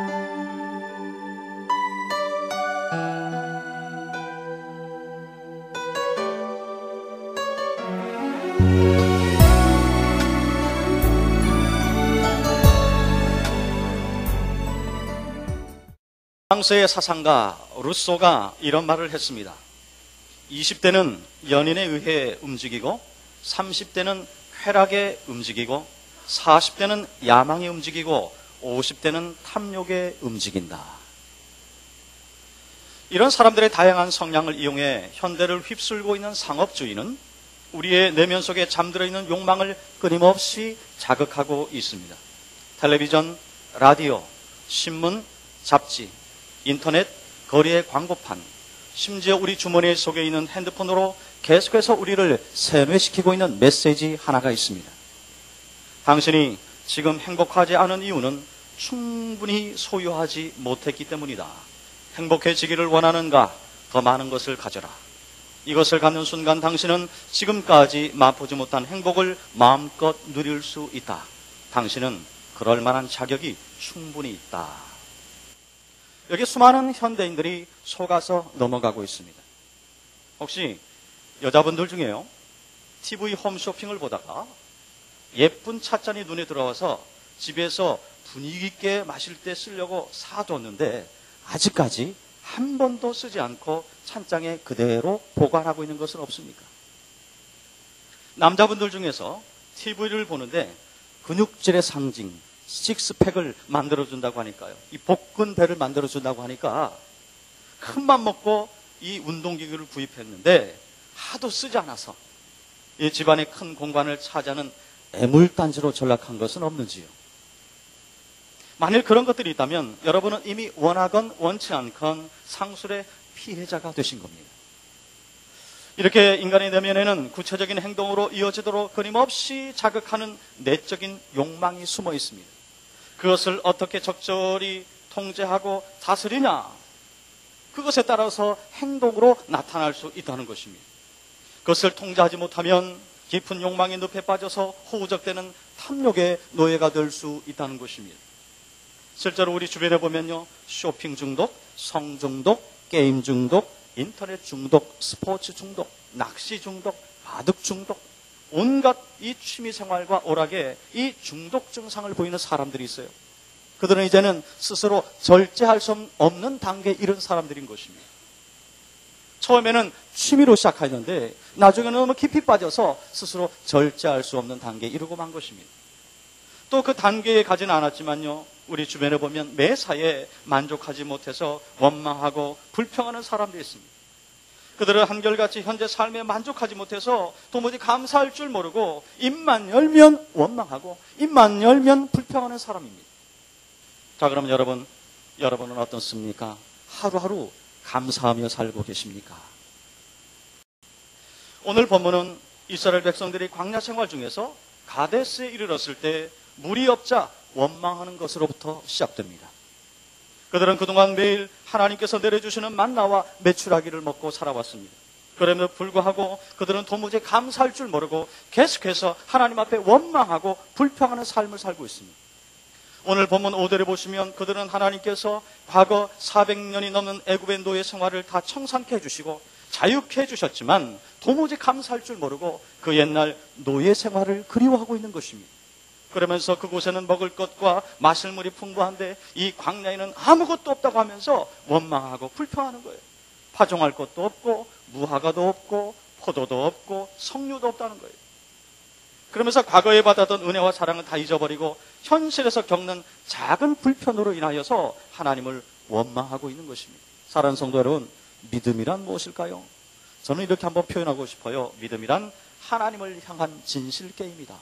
프랑스의 사상가 루소가 이런 말을 했습니다. 20대는 연인에 의해 움직이고 30대는 쾌락에 움직이고 40대는 야망에 움직이고 50대는 탐욕에 움직인다. 이런 사람들의 다양한 성향을 이용해 현대를 휩쓸고 있는 상업주의는 우리의 내면 속에 잠들어 있는 욕망을 끊임없이 자극하고 있습니다. 텔레비전, 라디오, 신문, 잡지, 인터넷, 거리의 광고판, 심지어 우리 주머니 속에 있는 핸드폰으로 계속해서 우리를 세뇌시키고 있는 메시지 하나가 있습니다. 당신이 지금 행복하지 않은 이유는 충분히 소유하지 못했기 때문이다. 행복해지기를 원하는가? 더 많은 것을 가져라. 이것을 갖는 순간 당신은 지금까지 맛보지 못한 행복을 마음껏 누릴 수 있다. 당신은 그럴 만한 자격이 충분히 있다. 여기 수많은 현대인들이 속아서 넘어가고 있습니다. 혹시 여자분들 중에요, TV 홈쇼핑을 보다가 예쁜 찻잔이 눈에 들어와서 집에서 분위기 있게 마실 때 쓰려고 사뒀는데 아직까지 한 번도 쓰지 않고 찬장에 그대로 보관하고 있는 것은 없습니까? 남자분들 중에서 TV를 보는데 근육질의 상징, 식스팩을 만들어준다고 하니까요. 이 복근 배를 만들어준다고 하니까 큰맘 먹고 이 운동기구를 구입했는데 하도 쓰지 않아서 이 집안의 큰 공간을 차지하는 애물단지로 전락한 것은 없는지요? 만일 그런 것들이 있다면 여러분은 이미 원하건 원치 않건 상술의 피해자가 되신 겁니다. 이렇게 인간의 내면에는 구체적인 행동으로 이어지도록 끊임없이 자극하는 내적인 욕망이 숨어 있습니다. 그것을 어떻게 적절히 통제하고 다스리냐? 그것에 따라서 행동으로 나타날 수 있다는 것입니다. 그것을 통제하지 못하면 깊은 욕망의 늪에 빠져서 허우적대는 탐욕의 노예가 될 수 있다는 것입니다. 실제로 우리 주변에 보면요, 쇼핑 중독, 성 중독, 게임 중독, 인터넷 중독, 스포츠 중독, 낚시 중독, 바둑 중독, 온갖 이 취미생활과 오락에 이 중독 증상을 보이는 사람들이 있어요. 그들은 이제는 스스로 절제할 수 없는 단계에 이른 사람들인 것입니다. 처음에는 취미로 시작하였는데 나중에는 너무 깊이 빠져서 스스로 절제할 수 없는 단계에 이르고 만 것입니다. 또 그 단계에 가지는 않았지만요, 우리 주변에 보면 매사에 만족하지 못해서 원망하고 불평하는 사람들이 있습니다. 그들은 한결같이 현재 삶에 만족하지 못해서 도무지 감사할 줄 모르고 입만 열면 원망하고 입만 열면 불평하는 사람입니다. 자, 그러면 여러분은 어떻습니까? 하루하루 감사하며 살고 계십니까? 오늘 본문은 이스라엘 백성들이 광야 생활 중에서 가데스에 이르렀을 때 물이 없자 원망하는 것으로부터 시작됩니다. 그들은 그동안 매일 하나님께서 내려주시는 만나와 메추라기를 먹고 살아왔습니다. 그럼에도 불구하고 그들은 도무지 감사할 줄 모르고 계속해서 하나님 앞에 원망하고 불평하는 삶을 살고 있습니다. 오늘 본문 5절에 보시면 그들은 하나님께서 과거 400년이 넘는 애굽의 노예 생활을 다 청산케 해주시고 자유케 해주셨지만 도무지 감사할 줄 모르고 그 옛날 노예 생활을 그리워하고 있는 것입니다. 그러면서 그곳에는 먹을 것과 마실 물이 풍부한데 이 광야에는 아무것도 없다고 하면서 원망하고 불평하는 거예요. 파종할 것도 없고 무화과도 없고 포도도 없고 석류도 없다는 거예요. 그러면서 과거에 받았던 은혜와 사랑은 다 잊어버리고 현실에서 겪는 작은 불편으로 인하여서 하나님을 원망하고 있는 것입니다. 사랑하는 성도 여러분, 믿음이란 무엇일까요? 저는 이렇게 한번 표현하고 싶어요. 믿음이란 하나님을 향한 진실 게임이다.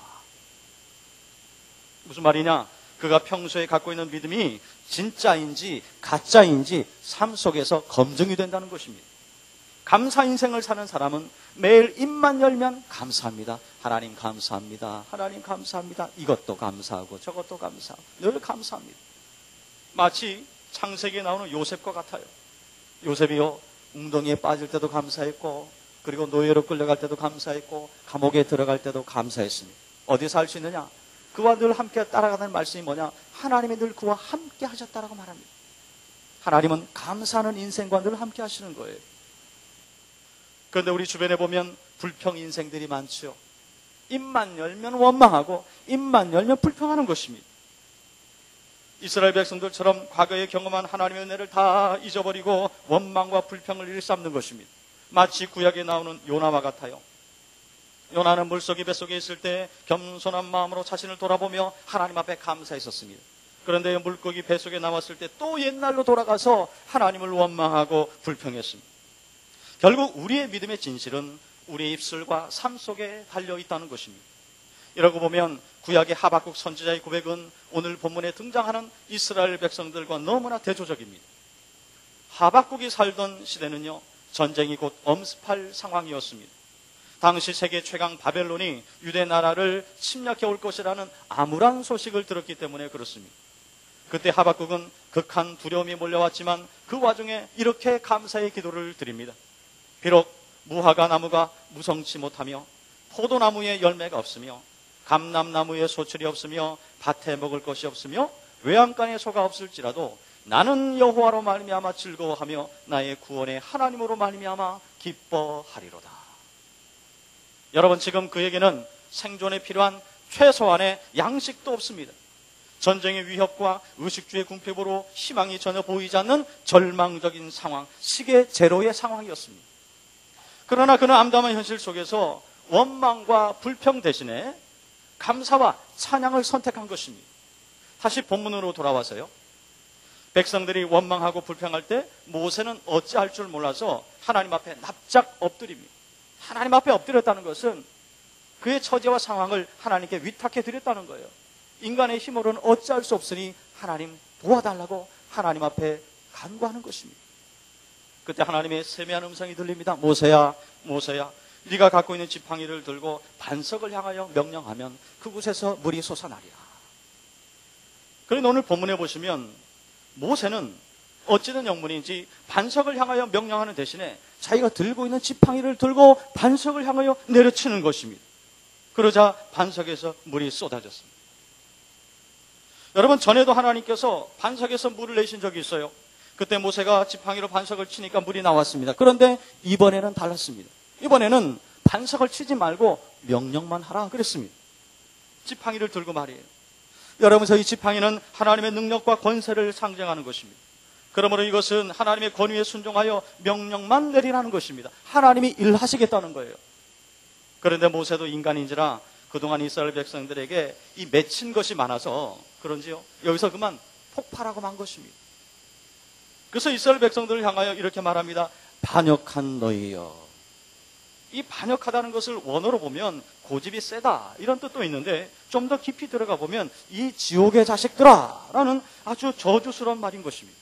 무슨 말이냐? 그가 평소에 갖고 있는 믿음이 진짜인지 가짜인지 삶 속에서 검증이 된다는 것입니다. 감사 인생을 사는 사람은 매일 입만 열면 감사합니다. 하나님 감사합니다. 하나님 감사합니다. 이것도 감사하고 저것도 감사하고 늘 감사합니다. 마치 창세기에 나오는 요셉과 같아요. 요셉이요, 웅덩이에 빠질 때도 감사했고, 그리고 노예로 끌려갈 때도 감사했고, 감옥에 들어갈 때도 감사했습니다. 어디서 할 수 있느냐? 그와 늘 함께 따라가는 말씀이 뭐냐? 하나님이 늘 그와 함께 하셨다라고 말합니다. 하나님은 감사하는 인생과 늘 함께 하시는 거예요. 그런데 우리 주변에 보면 불평 인생들이 많죠. 입만 열면 원망하고 입만 열면 불평하는 것입니다. 이스라엘 백성들처럼 과거에 경험한 하나님의 은혜를 다 잊어버리고 원망과 불평을 일삼는 것입니다. 마치 구약에 나오는 요나와 같아요. 요나는 물속이 뱃속에 있을 때 겸손한 마음으로 자신을 돌아보며 하나님 앞에 감사했었습니다. 그런데 물고기 뱃속에 나왔을 때 또 옛날로 돌아가서 하나님을 원망하고 불평했습니다. 결국 우리의 믿음의 진실은 우리의 입술과 삶 속에 달려있다는 것입니다. 이러고 보면 구약의 하박국 선지자의 고백은 오늘 본문에 등장하는 이스라엘 백성들과 너무나 대조적입니다. 하박국이 살던 시대는요, 전쟁이 곧 엄습할 상황이었습니다. 당시 세계 최강 바벨론이 유대 나라를 침략해 올 것이라는 암울한 소식을 들었기 때문에 그렇습니다. 그때 하박국은 극한 두려움이 몰려왔지만 그 와중에 이렇게 감사의 기도를 드립니다. 비록 무화과 나무가 무성치 못하며 포도나무에 열매가 없으며 감람나무에 소출이 없으며 밭에 먹을 것이 없으며 외양간에 소가 없을지라도 나는 여호와로 말미암아 즐거워하며 나의 구원의 하나님으로 말미암아 기뻐하리로다. 여러분, 지금 그에게는 생존에 필요한 최소한의 양식도 없습니다. 전쟁의 위협과 의식주의 궁핍으로 희망이 전혀 보이지 않는 절망적인 상황, 시계 제로의 상황이었습니다. 그러나 그는 암담한 현실 속에서 원망과 불평 대신에 감사와 찬양을 선택한 것입니다. 다시 본문으로 돌아와서요, 백성들이 원망하고 불평할 때 모세는 어찌할 줄 몰라서 하나님 앞에 납작 엎드립니다. 하나님 앞에 엎드렸다는 것은 그의 처지와 상황을 하나님께 위탁해 드렸다는 거예요. 인간의 힘으로는 어찌할 수 없으니 하나님 도와달라고 하나님 앞에 간구하는 것입니다. 그때 하나님의 세미한 음성이 들립니다. 모세야, 모세야, 네가 갖고 있는 지팡이를 들고 반석을 향하여 명령하면 그곳에서 물이 솟아나리라. 그런데 오늘 본문에 보시면 모세는 어찌된 영문인지 반석을 향하여 명령하는 대신에 자기가 들고 있는 지팡이를 들고 반석을 향하여 내려치는 것입니다. 그러자 반석에서 물이 쏟아졌습니다. 여러분, 전에도 하나님께서 반석에서 물을 내신 적이 있어요. 그때 모세가 지팡이로 반석을 치니까 물이 나왔습니다. 그런데 이번에는 달랐습니다. 이번에는 반석을 치지 말고 명령만 하라 그랬습니다. 지팡이를 들고 말이에요. 여러분, 이 지팡이는 하나님의 능력과 권세를 상징하는 것입니다. 그러므로 이것은 하나님의 권위에 순종하여 명령만 내리라는 것입니다. 하나님이 일하시겠다는 거예요. 그런데 모세도 인간인지라 그동안 이스라엘 백성들에게 이 맺힌 것이 많아서 그런지요, 여기서 그만 폭발하고 만 것입니다. 그래서 이스라엘 백성들을 향하여 이렇게 말합니다. 반역한 너희여. 이 반역하다는 것을 원어로 보면 고집이 세다 이런 뜻도 있는데 좀 더 깊이 들어가 보면 이 지옥의 자식들아 라는 아주 저주스러운 말인 것입니다.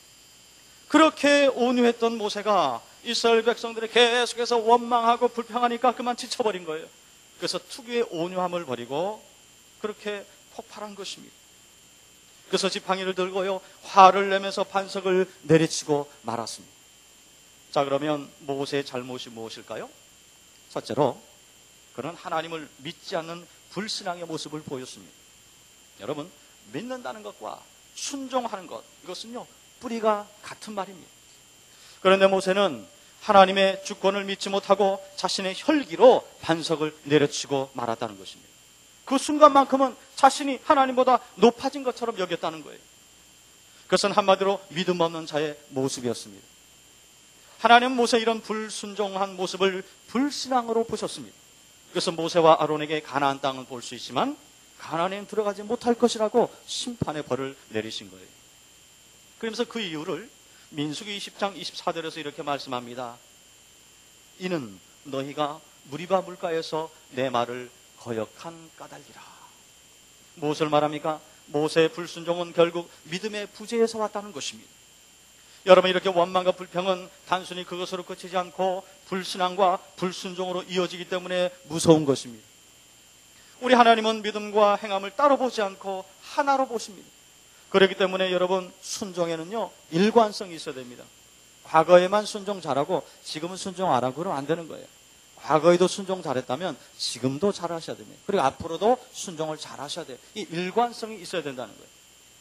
그렇게 온유했던 모세가 이스라엘 백성들이 계속해서 원망하고 불평하니까 그만 지쳐버린 거예요. 그래서 특유의 온유함을 버리고 그렇게 폭발한 것입니다. 그래서 지팡이를 들고요, 화를 내면서 반석을 내리치고 말았습니다. 자, 그러면 모세의 잘못이 무엇일까요? 첫째로 그는 하나님을 믿지 않는 불신앙의 모습을 보였습니다. 여러분, 믿는다는 것과 순종하는 것, 이것은요 뿌리가 같은 말입니다. 그런데 모세는 하나님의 주권을 믿지 못하고 자신의 혈기로 반석을 내려치고 말았다는 것입니다. 그 순간만큼은 자신이 하나님보다 높아진 것처럼 여겼다는 거예요. 그것은 한마디로 믿음 없는 자의 모습이었습니다. 하나님은 모세의 이런 불순종한 모습을 불신앙으로 보셨습니다. 그래서 모세와 아론에게 가나안 땅을 볼 수 있지만 가나안에 들어가지 못할 것이라고 심판의 벌을 내리신 거예요. 그러면서 그 이유를 민수기 20장 24절에서 이렇게 말씀합니다. 이는 너희가 무리바 물가에서 내 말을 거역한 까닭이라. 무엇을 말합니까? 모세의 불순종은 결국 믿음의 부재에서 왔다는 것입니다. 여러분, 이렇게 원망과 불평은 단순히 그것으로 그치지 않고 불신앙과 불순종으로 이어지기 때문에 무서운 것입니다. 우리 하나님은 믿음과 행함을 따로 보지 않고 하나로 보십니다. 그렇기 때문에 여러분, 순종에는요 일관성이 있어야 됩니다. 과거에만 순종 잘하고 지금은 순종 안 하고 그러면 안 되는 거예요. 과거에도 순종 잘했다면 지금도 잘하셔야 됩니다. 그리고 앞으로도 순종을 잘하셔야 돼요. 이 일관성이 있어야 된다는 거예요.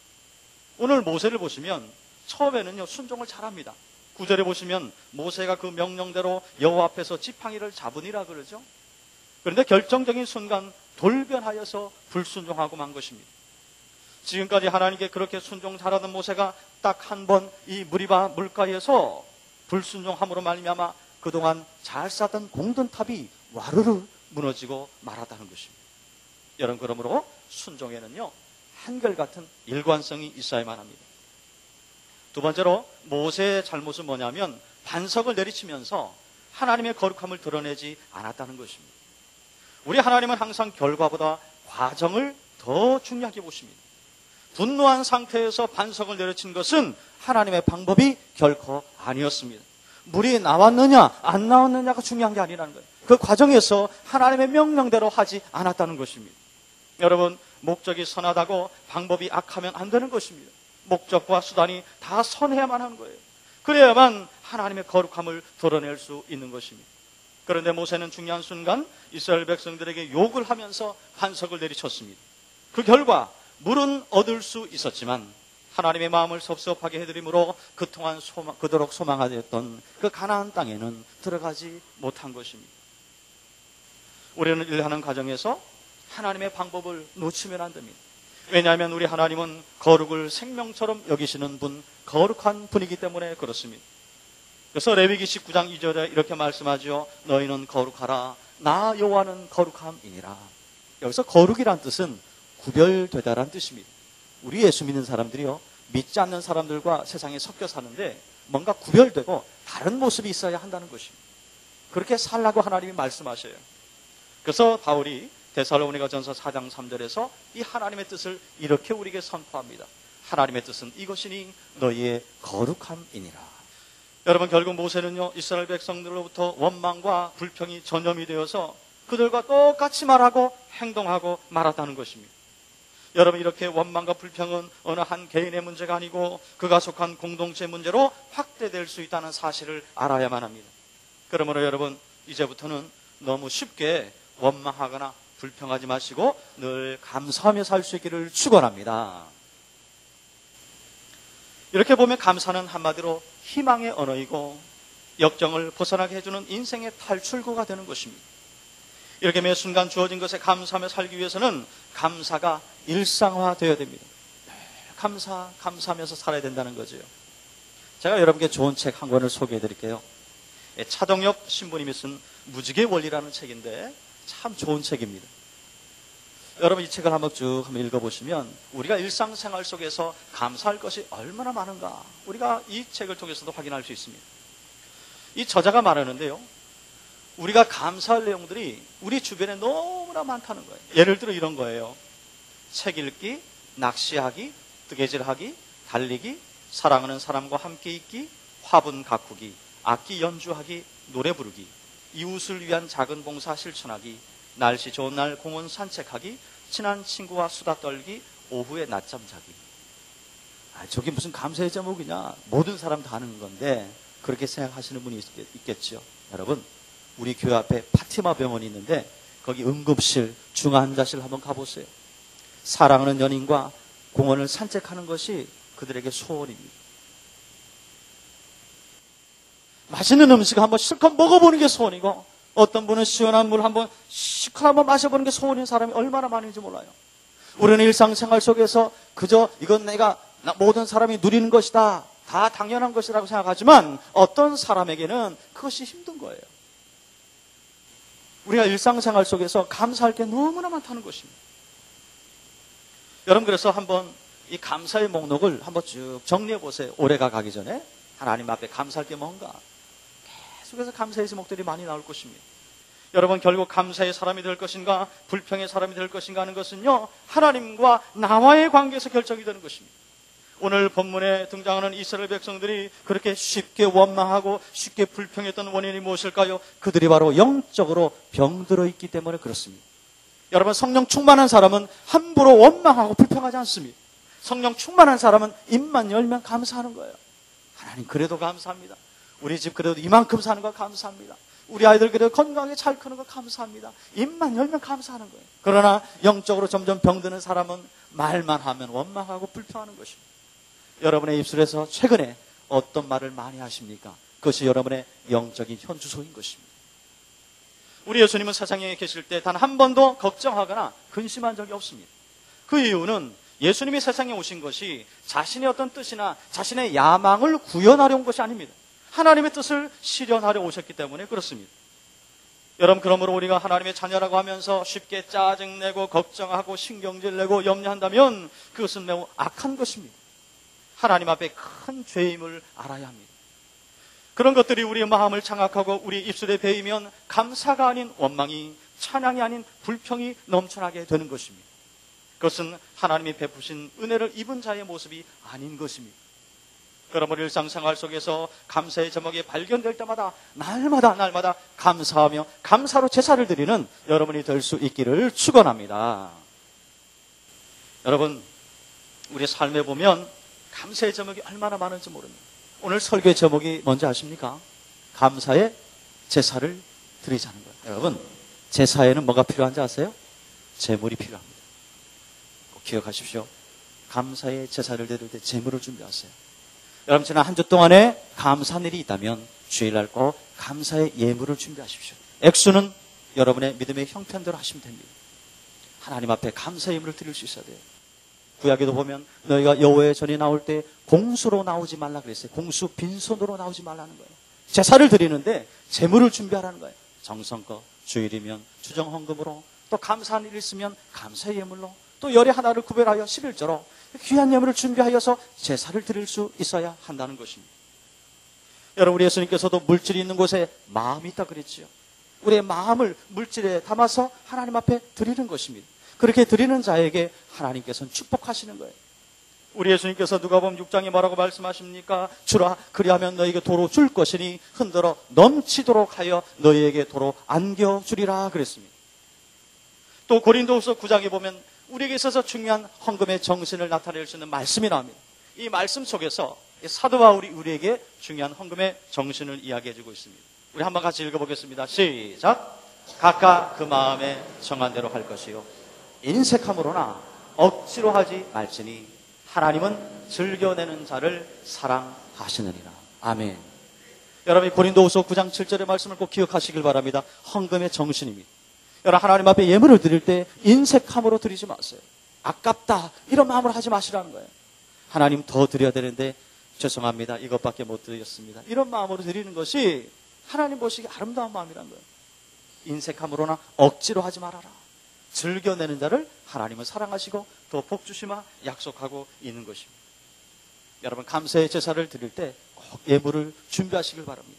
오늘 모세를 보시면 처음에는요 순종을 잘합니다. 9절에 보시면 모세가 그 명령대로 여호와 앞에서 지팡이를 잡으니라 그러죠. 그런데 결정적인 순간 돌변하여서 불순종하고 만 것입니다. 지금까지 하나님께 그렇게 순종 잘하던 모세가 딱 한 번 이 무리바 물가에서 불순종함으로 말미암아 그동안 잘 쌓던 공든탑이 와르르 무너지고 말았다는 것입니다. 여러분, 그러므로 순종에는요 한결같은 일관성이 있어야만 합니다. 두 번째로 모세의 잘못은 뭐냐면 반석을 내리치면서 하나님의 거룩함을 드러내지 않았다는 것입니다. 우리 하나님은 항상 결과보다 과정을 더 중요하게 보십니다. 분노한 상태에서 반석을 내리친 것은 하나님의 방법이 결코 아니었습니다. 물이 나왔느냐 안 나왔느냐가 중요한 게 아니라는 거예요. 그 과정에서 하나님의 명령대로 하지 않았다는 것입니다. 여러분, 목적이 선하다고 방법이 악하면 안 되는 것입니다. 목적과 수단이 다 선해야만 하는 거예요. 그래야만 하나님의 거룩함을 드러낼 수 있는 것입니다. 그런데 모세는 중요한 순간 이스라엘 백성들에게 욕을 하면서 반석을 내리쳤습니다. 그 결과 물은 얻을 수 있었지만 하나님의 마음을 섭섭하게 해드림으로 그토록 소망하였던 그 가나안 땅에는 들어가지 못한 것입니다. 우리는 일하는 과정에서 하나님의 방법을 놓치면 안 됩니다. 왜냐하면 우리 하나님은 거룩을 생명처럼 여기시는 분, 거룩한 분이기 때문에 그렇습니다. 그래서 레위기 19장 2절에 이렇게 말씀하죠. 너희는 거룩하라. 나 여호와는 거룩함이니라. 여기서 거룩이란 뜻은 구별되다란 뜻입니다. 우리 예수 믿는 사람들이요, 믿지 않는 사람들과 세상에 섞여 사는데 뭔가 구별되고 다른 모습이 있어야 한다는 것입니다. 그렇게 살라고 하나님이 말씀하셔요. 그래서 바울이 데살로니가전서 4장 3절에서 이 하나님의 뜻을 이렇게 우리에게 선포합니다. 하나님의 뜻은 이것이니 너희의 거룩함이니라. 여러분, 결국 모세는요 이스라엘 백성들로부터 원망과 불평이 전염이 되어서 그들과 똑같이 말하고 행동하고 말았다는 것입니다. 여러분, 이렇게 원망과 불평은 어느 한 개인의 문제가 아니고 그가 속한 공동체 문제로 확대될 수 있다는 사실을 알아야만 합니다. 그러므로 여러분, 이제부터는 너무 쉽게 원망하거나 불평하지 마시고 늘 감사하며 살 수 있기를 축원합니다. 이렇게 보면 감사는 한마디로 희망의 언어이고 역정을 벗어나게 해주는 인생의 탈출구가 되는 것입니다. 이렇게 매 순간 주어진 것에 감사하며 살기 위해서는 감사가 일상화되어야 됩니다. 감사하면서 살아야 된다는 거죠. 제가 여러분께 좋은 책 한 권을 소개해 드릴게요. 차동엽 신부님이 쓴 무지개 원리라는 책인데 참 좋은 책입니다. 여러분, 이 책을 한번 쭉 읽어보시면 우리가 일상생활 속에서 감사할 것이 얼마나 많은가 우리가 이 책을 통해서도 확인할 수 있습니다. 이 저자가 말하는데요, 우리가 감사할 내용들이 우리 주변에 너무나 많다는 거예요. 예를 들어 이런 거예요. 책 읽기, 낚시하기, 뜨개질하기, 달리기, 사랑하는 사람과 함께 있기, 화분 가꾸기, 악기 연주하기, 노래 부르기, 이웃을 위한 작은 봉사 실천하기, 날씨 좋은 날 공원 산책하기, 친한 친구와 수다 떨기, 오후에 낮잠 자기. 저게 무슨 감사의 제목이냐. 모든 사람 다 하는 건데 그렇게 생각하시는 분이 있겠죠. 여러분, 우리 교회 앞에 파티마 병원이 있는데 거기 응급실, 중환자실 한번 가보세요. 사랑하는 연인과 공원을 산책하는 것이 그들에게 소원입니다. 맛있는 음식 한번 실컷 먹어보는 게 소원이고, 어떤 분은 시원한 물 한번 실컷 한번 마셔보는 게 소원인 사람이 얼마나 많은지 몰라요. 우리는 일상생활 속에서 그저 이건 모든 사람이 누리는 것이다, 다 당연한 것이라고 생각하지만 어떤 사람에게는 그것이 힘든 거예요. 우리가 일상생활 속에서 감사할 게 너무나 많다는 것입니다. 여러분, 그래서 한번 이 감사의 목록을 한번 쭉 정리해 보세요. 올해가 가기 전에 하나님 앞에 감사할 게 뭔가. 계속해서 감사의 제목들이 많이 나올 것입니다. 여러분, 결국 감사의 사람이 될 것인가 불평의 사람이 될 것인가 하는 것은요, 하나님과 나와의 관계에서 결정이 되는 것입니다. 오늘 본문에 등장하는 이스라엘 백성들이 그렇게 쉽게 원망하고 쉽게 불평했던 원인이 무엇일까요? 그들이 바로 영적으로 병들어 있기 때문에 그렇습니다. 여러분, 성령 충만한 사람은 함부로 원망하고 불평하지 않습니다. 성령 충만한 사람은 입만 열면 감사하는 거예요. 하나님, 그래도 감사합니다. 우리 집 그래도 이만큼 사는 거 감사합니다. 우리 아이들 그래도 건강하게 잘 크는 거 감사합니다. 입만 열면 감사하는 거예요. 그러나 영적으로 점점 병드는 사람은 말만 하면 원망하고 불평하는 것입니다. 여러분의 입술에서 최근에 어떤 말을 많이 하십니까? 그것이 여러분의 영적인 현주소인 것입니다. 우리 예수님은 세상에 계실 때 단 한 번도 걱정하거나 근심한 적이 없습니다. 그 이유는 예수님이 세상에 오신 것이 자신의 어떤 뜻이나 자신의 야망을 구현하려 온 것이 아닙니다. 하나님의 뜻을 실현하려 오셨기 때문에 그렇습니다. 여러분, 그러므로 우리가 하나님의 자녀라고 하면서 쉽게 짜증내고 걱정하고 신경질 내고 염려한다면 그것은 매우 악한 것입니다. 하나님 앞에 큰 죄임을 알아야 합니다. 그런 것들이 우리의 마음을 장악하고 우리 입술에 배이면 감사가 아닌 원망이, 찬양이 아닌 불평이 넘쳐나게 되는 것입니다. 그것은 하나님이 베푸신 은혜를 입은 자의 모습이 아닌 것입니다. 그러므로 일상생활 속에서 감사의 제목이 발견될 때마다 날마다 감사하며 감사로 제사를 드리는 여러분이 될 수 있기를 축원합니다. 여러분, 우리 삶에 보면 감사의 제목이 얼마나 많은지 모릅니다. 오늘 설교의 제목이 뭔지 아십니까? 감사의 제사를 드리자는 거예요. 여러분, 제사에는 뭐가 필요한지 아세요? 제물이 필요합니다. 꼭 기억하십시오. 감사의 제사를 드릴 때 제물을 준비하세요. 여러분, 지난 한 주 동안에 감사한 일이 있다면 주일날 꼭 감사의 예물을 준비하십시오. 액수는 여러분의 믿음의 형편대로 하시면 됩니다. 하나님 앞에 감사의 예물을 드릴 수 있어야 돼요. 구약에도 보면 너희가 여호와의 전에 나올 때 공수로 나오지 말라 그랬어요. 공수 빈손으로 나오지 말라는 거예요. 제사를 드리는데 제물을 준비하라는 거예요. 정성껏 주일이면 주정 헌금으로, 또 감사한 일이 있으면 감사의 예물로, 또 열의 하나를 구별하여 11조로 귀한 예물을 준비하여서 제사를 드릴 수 있어야 한다는 것입니다. 여러분, 우리 예수님께서도 물질이 있는 곳에 마음이 있다 그랬지요. 우리의 마음을 물질에 담아서 하나님 앞에 드리는 것입니다. 그렇게 드리는 자에게 하나님께서는 축복하시는 거예요. 우리 예수님께서 누가복음 6장에 뭐라고 말씀하십니까? 주라, 그리하면 너희에게 도로 줄 것이니 흔들어 넘치도록 하여 너희에게 도로 안겨주리라 그랬습니다. 또 고린도후서 9장에 보면 우리에게 있어서 중요한 헌금의 정신을 나타낼 수 있는 말씀이 나옵니다. 이 말씀 속에서 사도 바울이 우리에게 중요한 헌금의 정신을 이야기해주고 있습니다. 우리 한번 같이 읽어보겠습니다. 시작. 각각 그 마음에 정한 대로 할 것이요 인색함으로나 억지로 하지 말지니 하나님은 즐겨내는 자를 사랑하시느니라. 아멘. 여러분이 고린도후서 9장 7절의 말씀을 꼭 기억하시길 바랍니다. 헌금의 정신입니다. 여러분, 하나님 앞에 예물을 드릴 때 인색함으로 드리지 마세요. 아깝다 이런 마음으로 하지 마시라는 거예요. 하나님 더 드려야 되는데 죄송합니다, 이것밖에 못 드렸습니다, 이런 마음으로 드리는 것이 하나님 보시기에 아름다운 마음이라는 거예요. 인색함으로나 억지로 하지 말아라. 즐겨내는 자를 하나님은 사랑하시고 더 복 주시마 약속하고 있는 것입니다. 여러분, 감사의 제사를 드릴 때 꼭 예물을 준비하시길 바랍니다.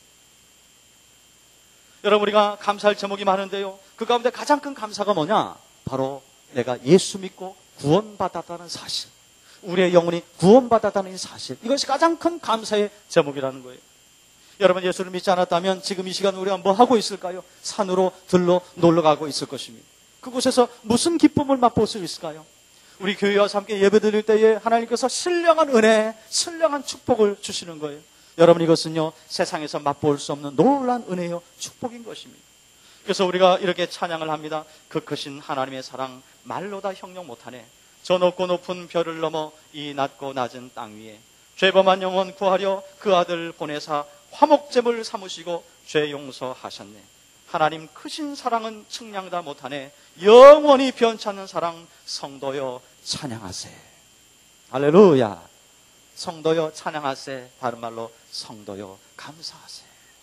여러분, 우리가 감사할 제목이 많은데요, 그 가운데 가장 큰 감사가 뭐냐? 바로 내가 예수 믿고 구원받았다는 사실, 우리의 영혼이 구원받았다는 사실, 이것이 가장 큰 감사의 제목이라는 거예요. 여러분, 예수를 믿지 않았다면 지금 이 시간 우리가 뭐 하고 있을까요? 산으로 들러 놀러 가고 있을 것입니다. 그곳에서 무슨 기쁨을 맛볼 수 있을까요? 우리 교회 와서 함께 예배 드릴 때에 하나님께서 신령한 은혜, 신령한 축복을 주시는 거예요. 여러분, 이것은요 세상에서 맛볼 수 없는 놀라운 은혜요 축복인 것입니다. 그래서 우리가 이렇게 찬양을 합니다. 그 크신 하나님의 사랑 말로 다 형용 못하네. 저 높고 높은 별을 넘어 이 낮고 낮은 땅 위에 죄범한 영혼 구하려 그 아들 보내사 화목제물 삼으시고 죄 용서하셨네. 하나님 크신 사랑은 측량다 못하네. 영원히 변치 않는 사랑 성도여 찬양하세. 할렐루야. 성도여 찬양하세. 다른 말로 성도여 감사하세.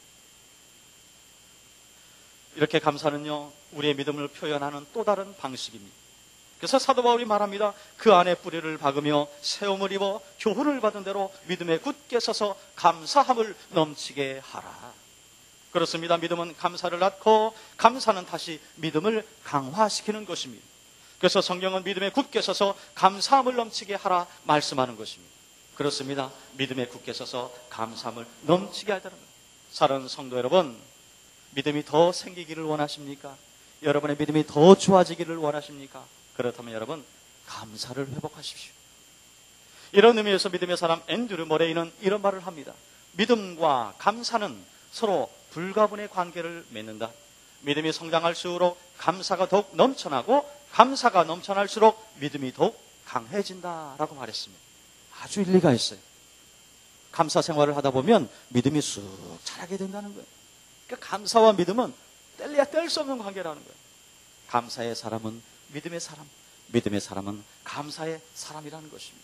이렇게 감사는요 우리의 믿음을 표현하는 또 다른 방식입니다. 그래서 사도 바울이 말합니다. 그 안에 뿌리를 박으며 세움을 입어 교훈을 받은 대로 믿음에 굳게 서서 감사함을 넘치게 하라. 그렇습니다. 믿음은 감사를 낳고 감사는 다시 믿음을 강화시키는 것입니다. 그래서 성경은 믿음에 굳게 서서 감사함을 넘치게 하라 말씀하는 것입니다. 그렇습니다. 믿음에 굳게 서서 감사함을 넘치게 하라는 거예요. 사랑하는 성도 여러분, 믿음이 더 생기기를 원하십니까? 여러분의 믿음이 더 좋아지기를 원하십니까? 그렇다면 여러분, 감사를 회복하십시오. 이런 의미에서 믿음의 사람 앤드류 머레이는 이런 말을 합니다. 믿음과 감사는 서로 불가분의 관계를 맺는다. 믿음이 성장할수록 감사가 더욱 넘쳐나고 감사가 넘쳐날수록 믿음이 더욱 강해진다라고 말했습니다. 아주 일리가 있어요. 감사 생활을 하다 보면 믿음이 쑥 자라게 된다는 거예요. 그러니까 감사와 믿음은 뗄래야 뗄 수 없는 관계라는 거예요. 감사의 사람은 믿음의 사람, 믿음의 사람은 감사의 사람이라는 것입니다.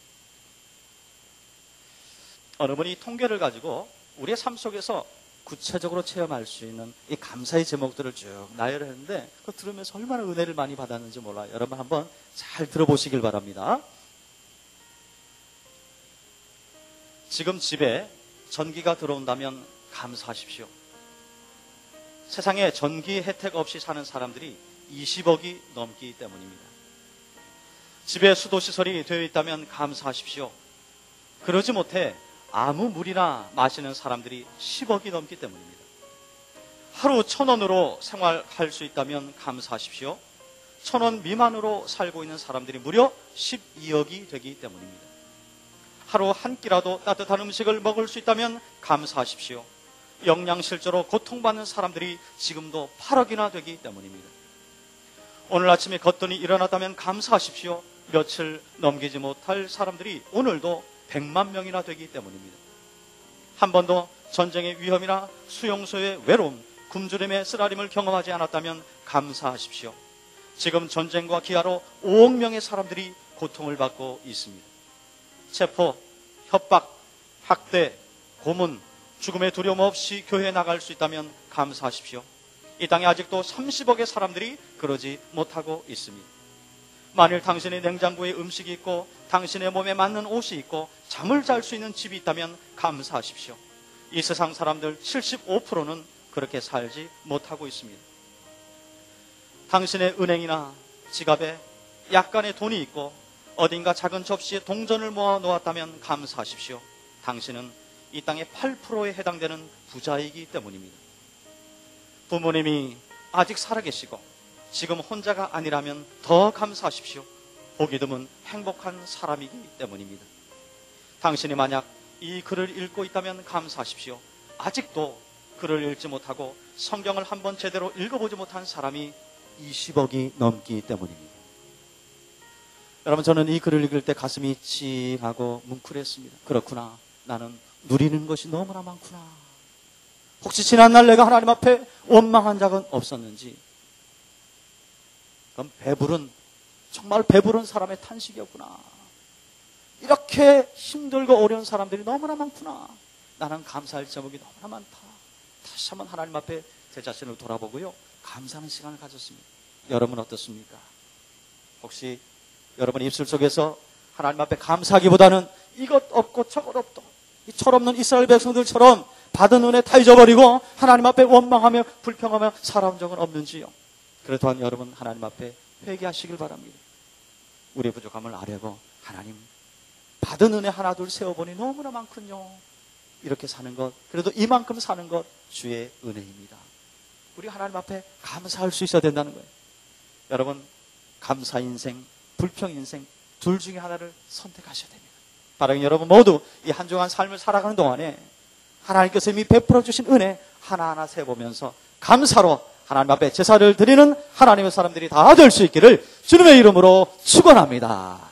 어느 분이 통계를 가지고 우리의 삶 속에서 구체적으로 체험할 수 있는 이 감사의 제목들을 쭉 나열했는데 그거 들으면서 얼마나 은혜를 많이 받았는지 몰라요. 여러분 한번 잘 들어보시길 바랍니다. 지금 집에 전기가 들어온다면 감사하십시오. 세상에 전기 혜택 없이 사는 사람들이 20억이 넘기 때문입니다. 집에 수도시설이 되어 있다면 감사하십시오. 그러지 못해 아무 물이나 마시는 사람들이 10억이 넘기 때문입니다. 하루 1,000원으로 생활할 수 있다면 감사하십시오. 1,000원 미만으로 살고 있는 사람들이 무려 12억이 되기 때문입니다. 하루 한 끼라도 따뜻한 음식을 먹을 수 있다면 감사하십시오. 영양실조로 고통받는 사람들이 지금도 8억이나 되기 때문입니다. 오늘 아침에 걷더니 일어났다면 감사하십시오. 며칠 넘기지 못할 사람들이 오늘도 100만 명이나 되기 때문입니다. 한 번도 전쟁의 위험이나 수용소의 외로움, 굶주림의 쓰라림을 경험하지 않았다면 감사하십시오. 지금 전쟁과 기아로 5억 명의 사람들이 고통을 받고 있습니다. 체포, 협박, 학대, 고문, 죽음의 두려움 없이 교회에 나갈 수 있다면 감사하십시오. 이 땅에 아직도 30억의 사람들이 그러지 못하고 있습니다. 만일 당신의 냉장고에 음식이 있고 당신의 몸에 맞는 옷이 있고 잠을 잘 수 있는 집이 있다면 감사하십시오. 이 세상 사람들 75%는 그렇게 살지 못하고 있습니다. 당신의 은행이나 지갑에 약간의 돈이 있고 어딘가 작은 접시에 동전을 모아 놓았다면 감사하십시오. 당신은 이 땅의 8%에 해당되는 부자이기 때문입니다. 부모님이 아직 살아계시고 지금 혼자가 아니라면 더 감사하십시오. 보기 드문 행복한 사람이기 때문입니다. 당신이 만약 이 글을 읽고 있다면 감사하십시오. 아직도 글을 읽지 못하고 성경을 한번 제대로 읽어보지 못한 사람이 20억이 넘기 때문입니다. 여러분, 저는 이 글을 읽을 때 가슴이 찡하고 뭉클했습니다. 그렇구나. 나는 누리는 것이 너무나 많구나. 혹시 지난날 내가 하나님 앞에 원망한 적은 없었는지, 그럼 배부른, 정말 배부른 사람의 탄식이었구나. 이렇게 힘들고 어려운 사람들이 너무나 많구나. 나는 감사할 제목이 너무나 많다. 다시 한번 하나님 앞에 제 자신을 돌아보고요, 감사하는 시간을 가졌습니다. 여러분 어떻습니까? 혹시 여러분 입술 속에서 하나님 앞에 감사하기보다는 이것 없고 저것 없고 이 철없는 이스라엘 백성들처럼 받은 은혜 다 잊어버리고 하나님 앞에 원망하며 불평하며 살아온 적은 없는지요? 그래 또한 여러분 하나님 앞에 회개하시길 바랍니다. 우리의 부족함을 아뢰고, 하나님 받은 은혜 하나 둘 세어보니 너무나 많군요. 이렇게 사는 것, 그래도 이만큼 사는 것 주의 은혜입니다. 우리 하나님 앞에 감사할 수 있어야 된다는 거예요. 여러분, 감사 인생, 불평 인생 둘 중에 하나를 선택하셔야 됩니다. 바로 여러분 모두 이 한 주간 삶을 살아가는 동안에 하나님께서 이미 베풀어 주신 은혜 하나하나 세보면서 감사로 하나님 앞에 제사를 드리는 하나님의 사람들이 다 될 수 있기를 주님의 이름으로 축원합니다.